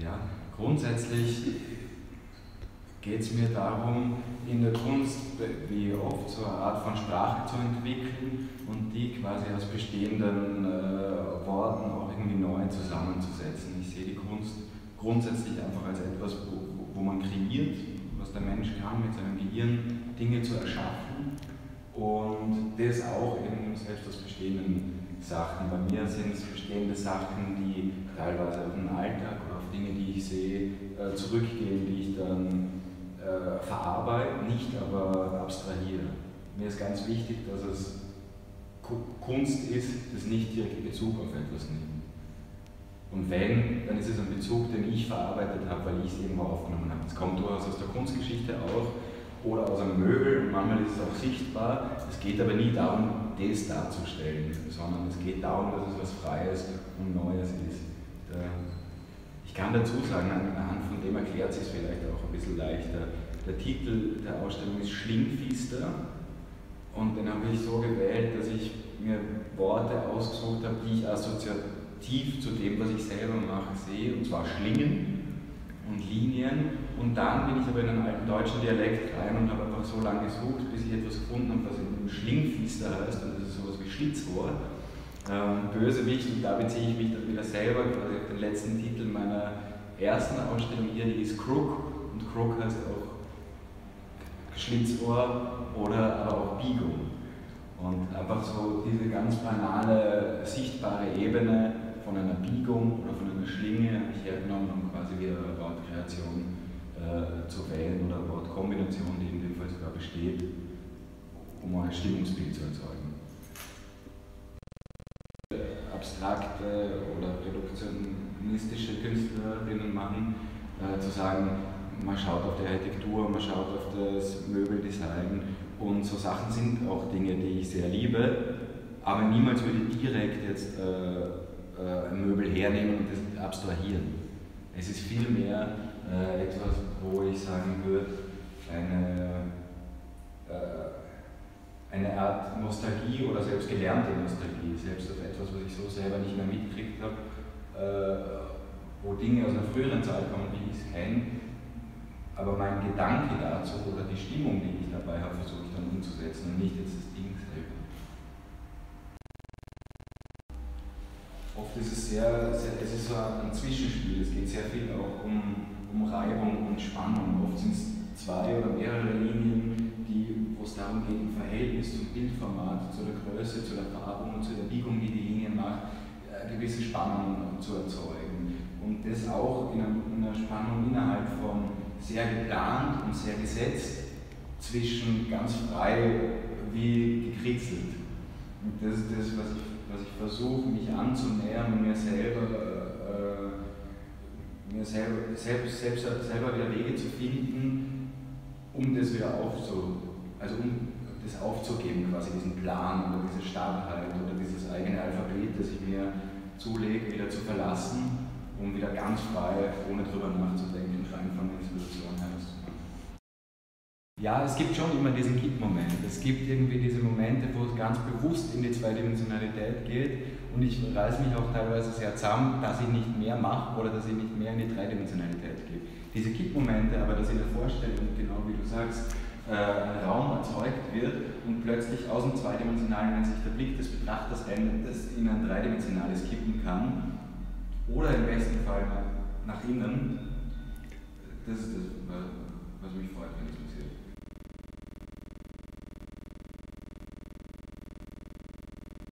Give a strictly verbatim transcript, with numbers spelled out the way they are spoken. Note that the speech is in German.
Ja, grundsätzlich geht es mir darum, in der Kunst wie oft so eine Art von Sprache zu entwickeln und die quasi aus bestehenden äh, Worten auch irgendwie neu zusammenzusetzen. Ich sehe die Kunst grundsätzlich einfach als etwas, wo, wo man kreiert, was der Mensch kann, mit seinem Gehirn Dinge zu erschaffen und das auch eben selbst aus bestehenden Sachen. Bei mir sind es bestehende Sachen, die teilweise auf den Alltag oder auf Dinge, die ich sehe, äh, zurückgehen, die ich dann äh, verarbeite, nicht aber abstrahiere. Mir ist ganz wichtig, dass es Kunst ist, das nicht direkt Bezug auf etwas nimmt. Und wenn, dann ist es ein Bezug, den ich verarbeitet habe, weil ich es irgendwo aufgenommen habe. Es kommt durchaus aus der Kunstgeschichte auch oder aus einem Möbel und manchmal ist es auch sichtbar. Es geht aber nie darum, das darzustellen, sondern es geht darum, dass es was Freies und Neues ist. Ich kann dazu sagen, anhand von dem erklärt sich es vielleicht auch ein bisschen leichter. Der Titel der Ausstellung ist Schlingfister und den habe ich so gewählt, dass ich mir Worte ausgesucht habe, die ich assoziativ zu dem, was ich selber mache, sehe, und zwar Schlingen und Linien. Und dann bin ich aber in einen alten deutschen Dialekt rein und habe einfach so lange gesucht, bis ich etwas gefunden habe, was eben Schlingfister heißt, und das ist sowas wie Schlitzohr. Ähm, Bösewicht, und da beziehe ich mich dann wieder selber quasi auf den letzten Titel meiner ersten Ausstellung hier, die ist Crook, und Crook heißt auch Schlitzohr oder aber auch Biegung. Und einfach so diese ganz banale, sichtbare Ebene von einer Biegung oder von einer Schlinge habe ich hergenommen, um quasi wieder eine Wortkreation äh, zu wählen oder eine Wortkombination, die in dem Fall sogar besteht, um ein Stimmungsbild zu erzeugen. Abstrakte oder reduktionistische Künstlerinnen machen, äh, zu sagen, man schaut auf die Architektur, man schaut auf das Möbeldesign und so Sachen sind auch Dinge, die ich sehr liebe, aber niemals würde ich direkt jetzt äh, äh, ein Möbel hernehmen und das abstrahieren. Es ist vielmehr äh, etwas, wo ich sagen würde, eine äh, eine Art Nostalgie oder selbst gelernte Nostalgie, selbst auf etwas, was ich so selber nicht mehr mitgekriegt habe, äh, wo Dinge aus einer früheren Zeit kommen, wie ich es kenne, aber mein Gedanke dazu oder die Stimmung, die ich dabei habe, versuche ich dann umzusetzen und nicht jetzt das Ding selber. Oft ist es sehr, sehr es ist so ein Zwischenspiel, es geht sehr viel auch um, um Reibung und Spannung. Oft sind es zwei oder mehrere Linien, die, wo es darum geht, im Verhältnis zum Bildformat, zu der Größe, zu der Farbung und zu der Biegung, die die Linien macht, äh, gewisse Spannung zu erzeugen. Und das auch in einer, in einer Spannung innerhalb von sehr geplant und sehr gesetzt, zwischen ganz frei wie gekritzelt. Und das ist das, was ich, was ich versuche, mich anzunähern und mir selber, äh, mir selber, selbst, selbst, selber wieder Wege zu finden, um das wieder aufzu, also um das aufzugeben, quasi diesen Plan oder diese Starrheit oder dieses eigene Alphabet, das ich mir zulege, wieder zu verlassen, um wieder ganz frei, ohne drüber nachzudenken, rein von der Inspiration heraus zu machen. Ja, es gibt schon immer diesen Kippmoment. Es gibt irgendwie diese Momente, wo es ganz bewusst in die Zweidimensionalität geht, und ich reiße mich auch teilweise sehr zusammen, dass ich nicht mehr mache oder dass ich nicht mehr in die Dreidimensionalität gehe. Diese Kippmomente, aber dass in der Vorstellung, genau wie du sagst, ein Raum erzeugt wird und plötzlich aus dem Zweidimensionalen, wenn sich der Blick des Betrachters ändert, das in ein Dreidimensionales kippen kann, oder im besten Fall nach innen, das ist das,